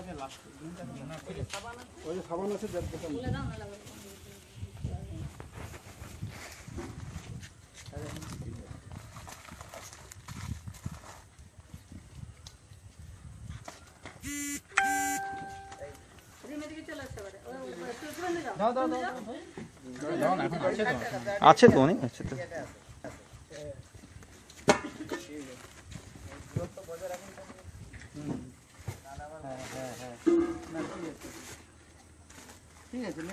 ওই যে সাবান আছে আছে তো অনেক আছে তো। ঠিক আছে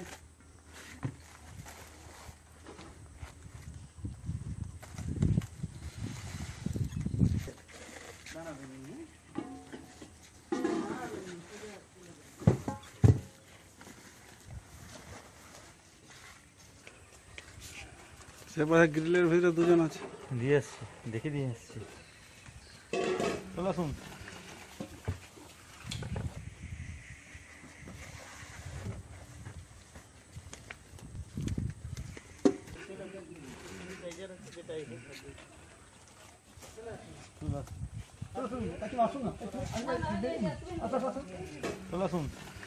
সেপাশে গ্রিলের ভিতরে দুজন আছে। দিয়ে এসছি, দেখে দিয়ে এসছি। চলে আসুন। চলে আসুন।